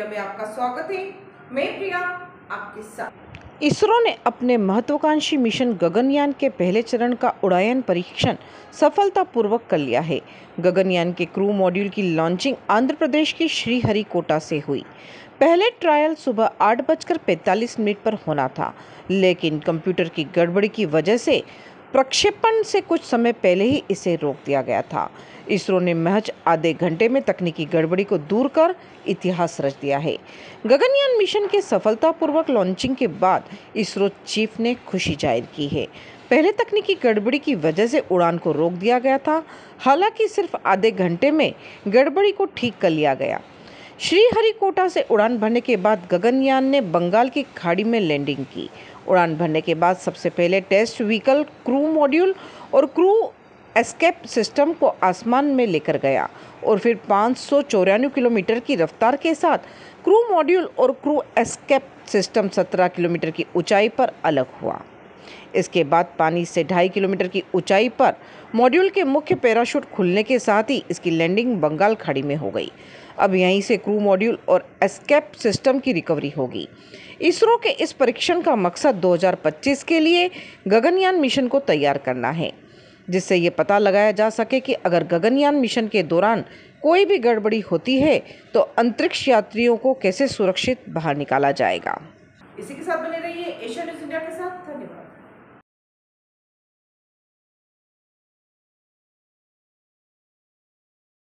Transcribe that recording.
Media में आपका स्वागत है। मैं प्रिया आपके साथ। इसरो ने अपने महत्वाकांक्षी मिशन गगनयान के पहले चरण का उड़ान परीक्षण सफलतापूर्वक कर लिया है। गगनयान के क्रू मॉड्यूल की लॉन्चिंग आंध्र प्रदेश की श्रीहरिकोटा से हुई। पहले ट्रायल सुबह 8:45 पर होना था, लेकिन कंप्यूटर की गड़बड़ी की वजह से प्रक्षेपण से कुछ समय पहले ही इसे रोक दिया गया था। इसरो ने महज आधे घंटे में तकनीकी गड़बड़ी को दूर कर इतिहास रच दिया है। गगनयान मिशन के सफलतापूर्वक लॉन्चिंग के बाद इसरो चीफ ने खुशी जाहिर की है। पहले तकनीकी गड़बड़ी की वजह से उड़ान को रोक दिया गया था, हालांकि सिर्फ आधे घंटे में गड़बड़ी को ठीक कर लिया गया। श्रीहरिकोटा से उड़ान भरने के बाद गगनयान ने बंगाल की खाड़ी में लैंडिंग की। उड़ान भरने के बाद सबसे पहले टेस्ट व्हीकल, क्रू मॉड्यूल और क्रू एस्केप सिस्टम को आसमान में लेकर गया और फिर 594 किलोमीटर की रफ्तार के साथ क्रू मॉड्यूल और क्रू एस्केप सिस्टम 17 किलोमीटर की ऊंचाई पर अलग हुआ। इसके बाद पानी से 2.5 किलोमीटर की ऊंचाई पर मॉड्यूल के मुख्य पैराशूट खुलने के साथ ही इसकी लैंडिंग बंगाल खाड़ी में हो गई। अब यहीं से क्रू मॉड्यूल और एस्केप सिस्टम की रिकवरी होगी। इसरो के इस परीक्षण का मकसद 2025 के लिए गगनयान मिशन को तैयार करना है, जिससे ये पता लगाया जा सके कि अगर गगनयान मिशन के दौरान कोई भी गड़बड़ी होती है तो अंतरिक्ष यात्रियों को कैसे सुरक्षित बाहर निकाला जाएगा। इसी के साथ बने रहिए एशिया न्यूज़ इंडिया के साथ। धन्यवाद।